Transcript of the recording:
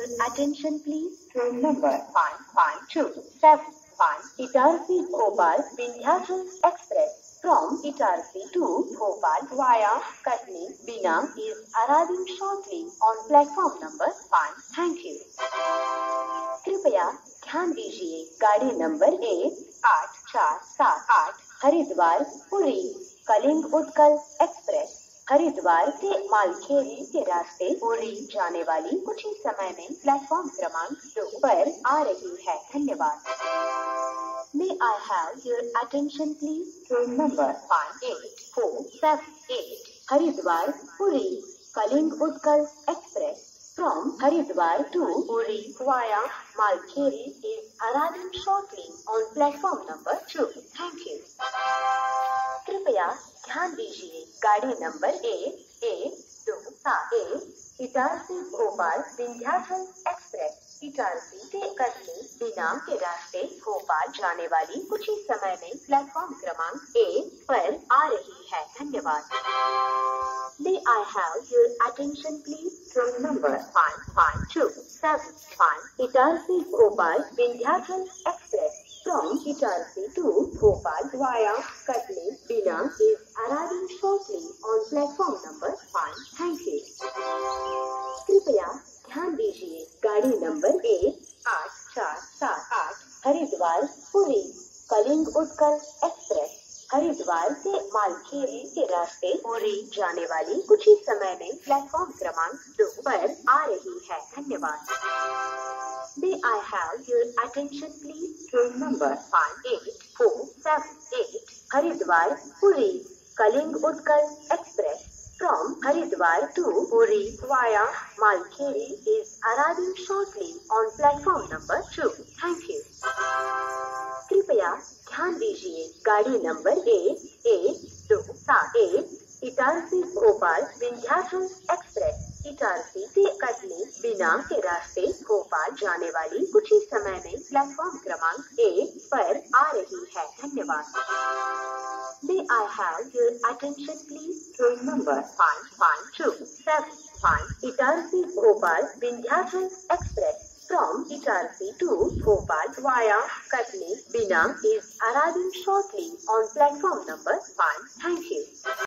your attention please? Train number 55271 Itarsi Bhopal Vindhyachal Express from Itarsi to Bhopal via Katni Bina is arriving shortly on platform number 5. Thank you. कृपया ध्यान दीजिए गाड़ी नंबर 18478 Haridwar Puri Kalinga Utkal express Haridwar से मालखेड़ी के रास्ते पुरी जाने वाली कुछ ही समय में प्लेटफॉर्म क्रमांक 2 पर आ रही है। धन्यवाद। May I have your attention please? Train number 58478 Haridwar Puri Kaling Utkal Express from Haridwar to Puri via Malkheri is arriving shortly on platform number 2. Thank you. कृपया ध्यान दीजिए गाड़ी नंबर 11271 इटारसी भोपाल विंध्याचल एक्सप्रेस इटारसी से कटनी बिना के रास्ते भोपाल जाने वाली कुछ ही समय में प्लेटफॉर्म क्रमांक 1 पर आ रही है। धन्यवाद। May I have your attention please? Train number 55271 Itarsi Bhopal Vindhyachal Express from Itarsi to Bhopal via Katni Bina is arriving shortly on platform number 5. Thank you. कृपया ध्यान दीजिए गाड़ी नंबर 18478 हरिद्वार पुरी कलिंग उत्कल एक्सप्रेस हरिद्वार से मालखेड़ी के रास्ते पुरी जाने वाली कुछ ही समय में प्लेटफॉर्म क्रमांक 2 पर आ रही है। धन्यवाद। May I have your attention please? Train number 58478 Haridwar Puri Kaling Utkal Express from Haridwar to Puri via Malkheri is arriving shortly on platform number 2. Thank you. कृपया ध्यान दीजिए गाड़ी नंबर 11271 इटारसी भोपाल विंध्याचल एक्सप्रेस इटारसी से कटनी बिना के रास्ते भोपाल जाने वाली कुछ ही समय में प्लेटफॉर्म क्रमांक 1 पर आ रही है। धन्यवाद। May I have your attention please? Train number 55271 Itarsi Bhopal Vindhyachal Express from Itarsi to Bhopal via Katni Bina is arriving shortly on platform number 5. Thank you.